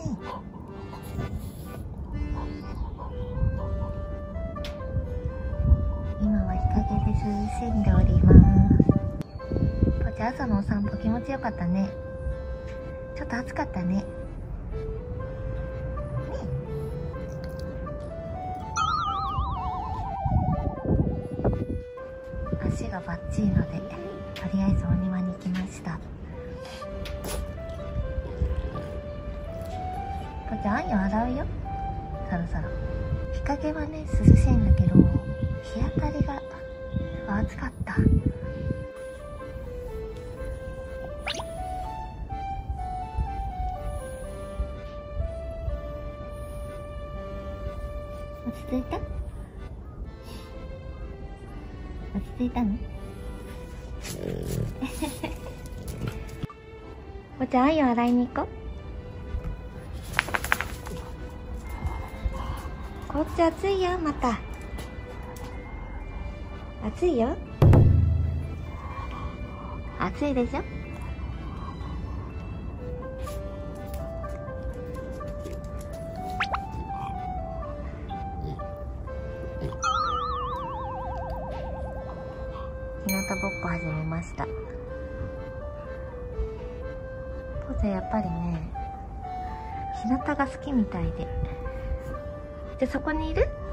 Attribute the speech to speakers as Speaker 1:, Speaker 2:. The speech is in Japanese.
Speaker 1: 今は日陰で涼しんでおります。ポチ朝のお散歩気持ちよかったね。ちょっと暑かったね。足がバッチリので、とりあえずお庭に来ました。ポチあんよ洗うよ。そろそろ。日陰はね涼しいんだけど、日当たりが暑かった。落ち着いた？落ち着いたの？お茶あんよ洗いに行こう。こっち暑いよ。また暑いよ。暑いでしょ。日向ぼっこ始めました。ポーちゃんやっぱりね日向が好きみたいで。じゃあそこにいる？